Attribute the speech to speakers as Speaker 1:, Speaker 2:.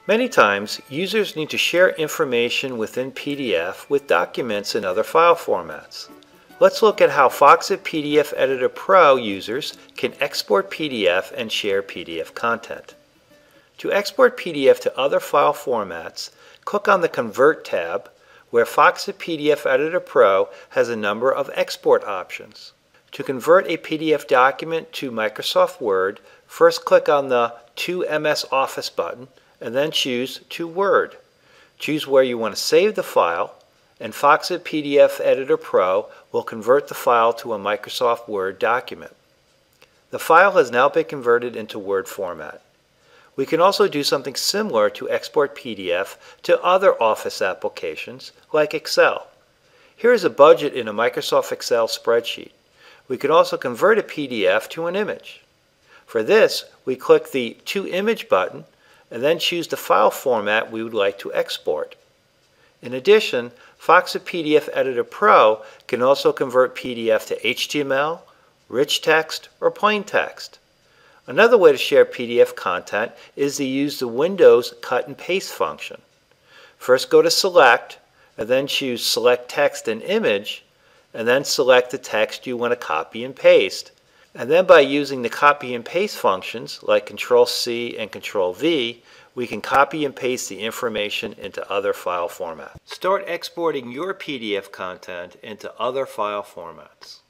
Speaker 1: Many times, users need to share information within PDF with documents in other file formats. Let's look at how Foxit PDF Editor Pro users can export PDF and share PDF content. To export PDF to other file formats, click on the Convert tab, where Foxit PDF Editor Pro has a number of export options. To convert a PDF document to Microsoft Word, first click on the To MS Office button and then choose To Word. Choose where you want to save the file, and Foxit PDF Editor Pro will convert the file to a Microsoft Word document. The file has now been converted into Word format. We can also do something similar to export PDF to other Office applications like Excel. Here is a budget in a Microsoft Excel spreadsheet. We can also convert a PDF to an image. For this, we click the To Image button and then choose the file format we would like to export. In addition, Foxit PDF Editor Pro can also convert PDF to HTML, rich text, or plain text. Another way to share PDF content is to use the Windows Cut and Paste function. First go to Select, and then choose Select Text and Image, and then select the text you want to copy and paste. And then by using the copy and paste functions like Control-C and Control-V, we can copy and paste the information into other file formats. Start exporting your PDF content into other file formats.